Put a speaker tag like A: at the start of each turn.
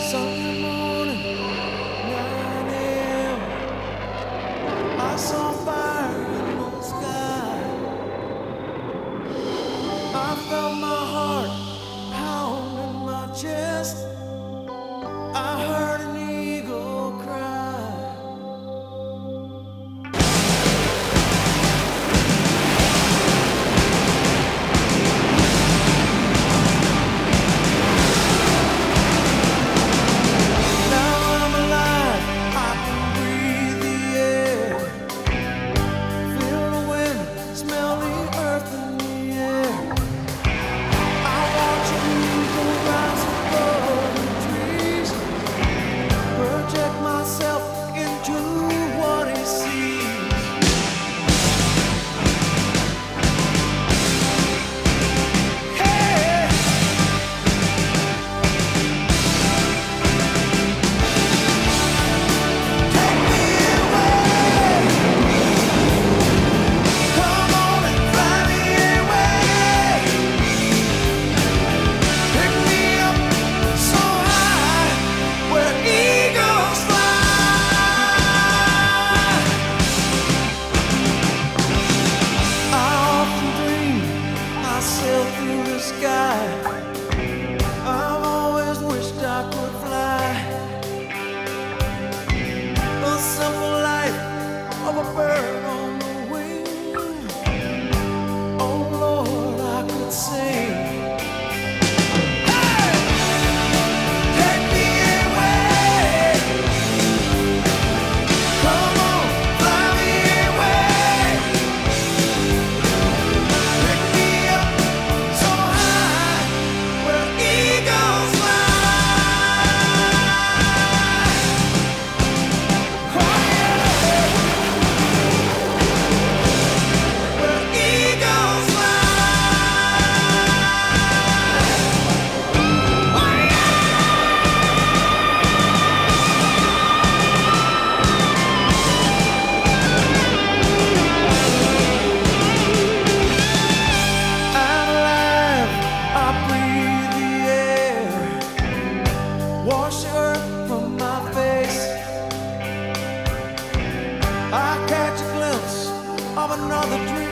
A: Sunday morning, 9 a.m. I saw fire in the sky. I felt my heart pound in my chest. I heard an eagle cry. Now I'm alive, I can breathe the air, feel the wind, smell the earth in the air. I watch an eagle rise above the trees, project myself into what he sees. Hey! Take me away. Come on and fly me away. Pick me up so high where eagles fly. I often dream I sail through the sky. I've always wished I could fly. A simple life of a bird on the wing. Oh Lord, I could sing. Hey! Take me away. Come on, fly me away. Pick me up so high where eagles fly. Oh yeah, where eagles fly. Oh yeah. I'm alive, I breathe the air, wash the earth from my face. I catch a glimpse of another dream.